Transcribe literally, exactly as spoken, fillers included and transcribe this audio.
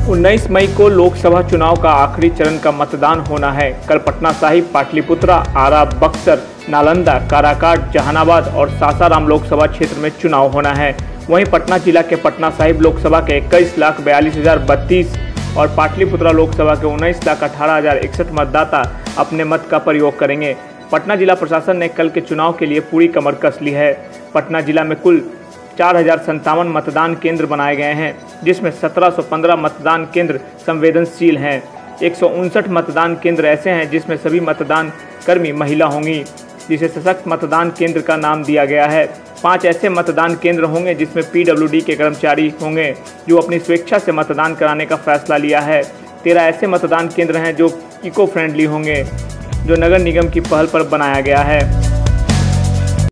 उन्नीस मई को लोकसभा चुनाव का आखिरी चरण का मतदान होना है। कल पटना साहिब, पाटलिपुत्रा, आरा, बक्सर, नालंदा, काराकाट, जहानाबाद और सासाराम लोकसभा क्षेत्र में चुनाव होना है। वहीं पटना जिला के पटना साहिब लोकसभा के इक्कीस लाख बयालीस हजार बत्तीस और पाटलिपुत्रा लोकसभा के उन्नीस लाख अठारह हजार इकसठ मतदाता अपने मत का प्रयोग करेंगे। पटना जिला प्रशासन ने कल के चुनाव के लिए पूरी कमर कस ली है। पटना जिला में कुल चार हजार संतावन मतदान केंद्र बनाए गए हैं, जिसमें सत्रह सौ पंद्रह मतदान केंद्र संवेदनशील हैं। एक सौ उनसठ मतदान केंद्र ऐसे हैं जिसमें सभी मतदान कर्मी महिला होंगी, जिसे सशक्त मतदान केंद्र का नाम दिया गया है। पाँच ऐसे मतदान केंद्र होंगे जिसमें पीडब्ल्यूडी के कर्मचारी होंगे जो अपनी स्वेच्छा से मतदान कराने का फैसला लिया है। तेरह ऐसे मतदान केंद्र हैं जो इको फ्रेंडली होंगे, जो नगर निगम की पहल पर बनाया गया है।